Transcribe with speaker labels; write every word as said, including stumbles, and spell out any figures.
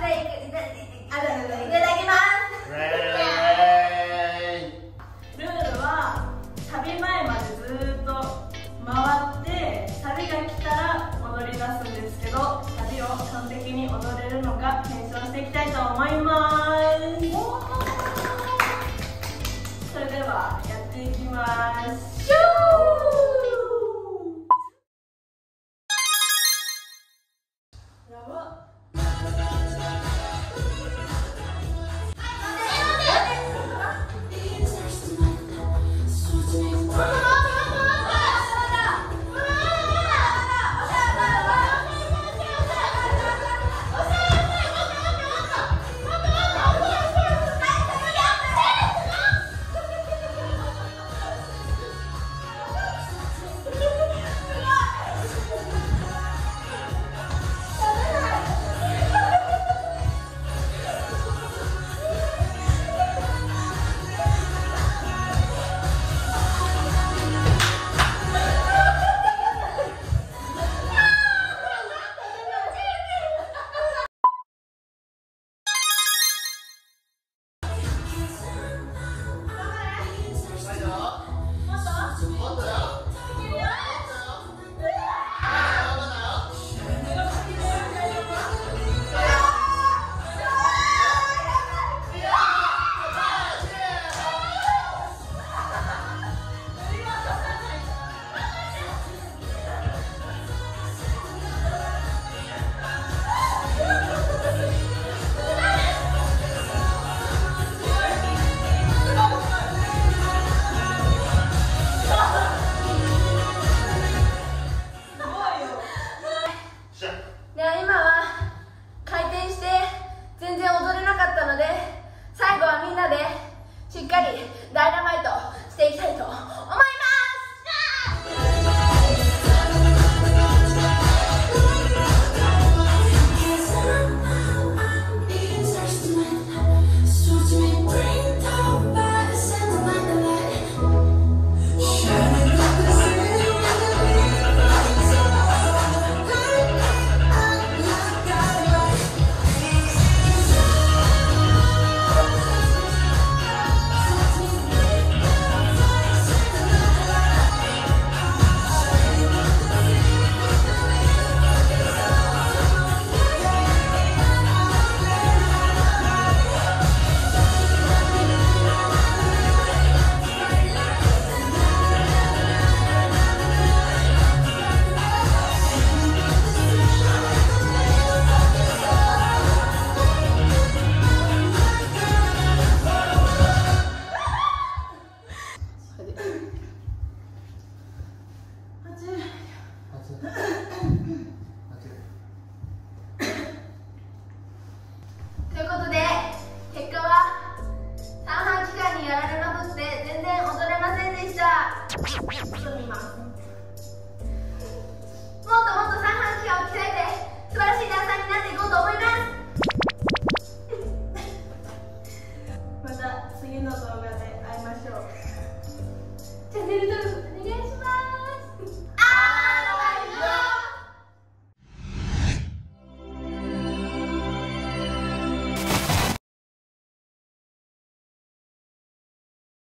Speaker 1: きます。ルールはサビ前までずーっと回ってサビが来たら踊り出すんですけど、サビを完璧に踊れるのか検証していきたいと思います。それではやっていきましょう。やばっ。しっかりダイナマイトしていきたいと思います。ということで結果は三半規管にやられまくって全然踊れませんでした。ちょっと見ます。もっともっと三半規管を鍛えて素晴らしいダンサーになっていこうと思います。また次の動画で会いましょう。チャンネル登録